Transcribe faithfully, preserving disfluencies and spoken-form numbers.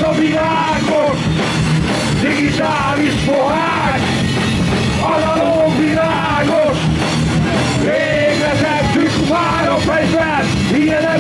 a világos, digitális pohár, analóg világos, végre tettük már a fegyvert, ilyen